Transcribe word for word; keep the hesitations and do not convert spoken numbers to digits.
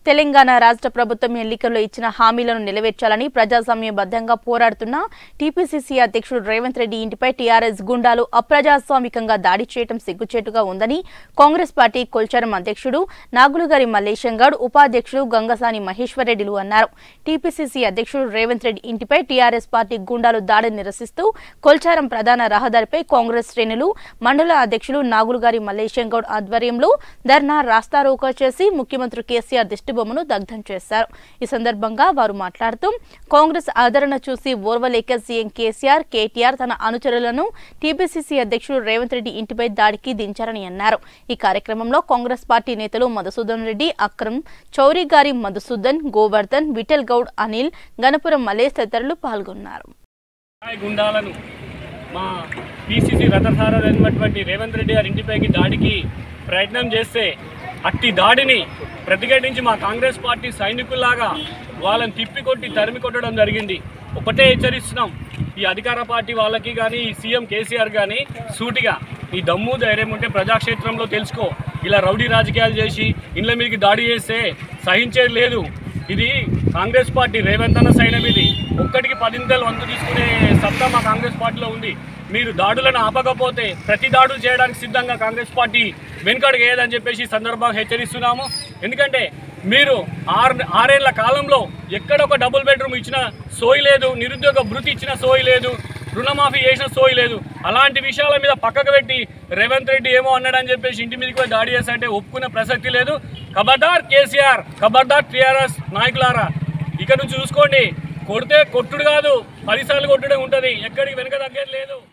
తెలంగాణ రాష్ట్ర ప్రభుత్వం ఎన్నికల్లో ఇచ్చిన హామీలను నిలవేర్చాలని ప్రజాస్వామ్యబద్ధంగా పోరాడుతున్న టీపీసీసీ అధ్యక్షుడు రేవంత్ రెడ్డి ఇంటిపై టీఆర్ఎస్ గుండాలు అప్రజాస్వామికంగా దాడి చేయడం సిగ్గుచేటుగా ఉందని కాంగ్రెస్ పార్టీ కొల్చారం అధ్యక్షుడు నాగులుగారి మల్లేశంగౌడ్, ఉపాధ్యక్షుడు గంగసాని మహేశ్వరరెడ్డిలు అన్నారు. టీపీసీసీ అధ్యక్షుడు రేవంత్ రెడ్డి ఇంటిపై టీఆర్ఎస్ పార్టీ గుండాలు దాడిని నిరసిస్తూ కొల్చారం ప్రధాన రహదారిపై కాంగ్రెస్ శ్రేణులు, మండల అధ్యక్షులు నాగులుగారి మల్లేశంగౌడ్ ఆధ్వర్యంలో ధర్నా రాస్తారోకో చేసి ముఖ్యమంత్రి కేసీఆర్ దిష్టి బొమ్మను దగ్ధం చేశారు. ఈ సందర్భంగా వారు మాట్లాడుతూ కాంగ్రెస్ ఆదరణ చూసి ఓర్వలేక సీఎం కేసీఆర్, కేటీఆర్ తన అనుచరులను టీపీసీసీ అధ్యక్షుడు రేవంత్ రెడ్డి ఇంటిపై దాడికి దించారని అన్నారు. ఈ కార్యక్రమంలో కాంగ్రెస్ పార్టీ నేతలు మధుసూదన్ రెడ్డి, అక్రమ్, చౌరిగారి మధుసూదన్, గోవర్ధన్, విఠల్ గౌడ్, అనిల్, గణపురం మలేష్ తదితరులు పాల్గొన్నారు. గుండాలను మా పీసీసీ రథసారథి రేవంత్ రెడ్డి గారి ఇంటిపైకి దాడికి ప్రయత్నం చేస్తే అట్టి దాడిని ప్రతిఘటించి మా కాంగ్రెస్ పార్టీ సైనికుల్లాగా వాళ్ళని తిప్పికొట్టి తరిమి కొట్టడం జరిగింది. ఒకటే హెచ్చరిస్తున్నాం, ఈ అధికార పార్టీ వాళ్ళకి కానీ ఈ సీఎం కేసీఆర్ కానీ సూటిగా ఈ దమ్ము ధైర్యం ఉంటే ప్రజాక్షేత్రంలో తెలుసుకో. ఇలా రౌడీ రాజకీయాలు చేసి ఇండ్ల మీదకి దాడి చేస్తే సహించేది లేదు. ఇది కాంగ్రెస్ పార్టీ రేవంత్ అన్న సైన్యం. ఇది ఒక్కటికి పదింతలు వంతు తీసుకునే సత్తా మా కాంగ్రెస్ పార్టీలో ఉంది. మీరు దాడులను ఆపకపోతే ప్రతి దాడులు చేయడానికి సిద్ధంగా కాంగ్రెస్ పార్టీ వెనుకడుగు వేయదని చెప్పేసి సందర్భంగా హెచ్చరిస్తున్నాము. ఎందుకంటే మీరు ఆరు ఆరేళ్ల కాలంలో ఎక్కడ ఒక డబుల్ బెడ్రూమ్ ఇచ్చిన సోయి లేదు, నిరుద్యోగ భృతి ఇచ్చిన సోయి లేదు, రుణమాఫీ చేసిన సోయి లేదు. అలాంటి విషయాల మీద పక్కకు పెట్టి రేవంత్ రెడ్డి ఏమో అన్నాడని చెప్పేసి ఇంటి మీదకి పోయి దాడి చేస్తాంటే ఒప్పుకునే ప్రసక్తి లేదు. ఖబర్దార్ కేసీఆర్, ఖబర్దార్ టీఆర్ఎస్ నాయకులారా, ఇక నుంచి చూసుకోండి. కొడితే కొట్టుడు కాదు, పదిసార్లు కొట్టుడే ఉంటుంది. ఎక్కడికి వెనక తగ్గేది లేదు.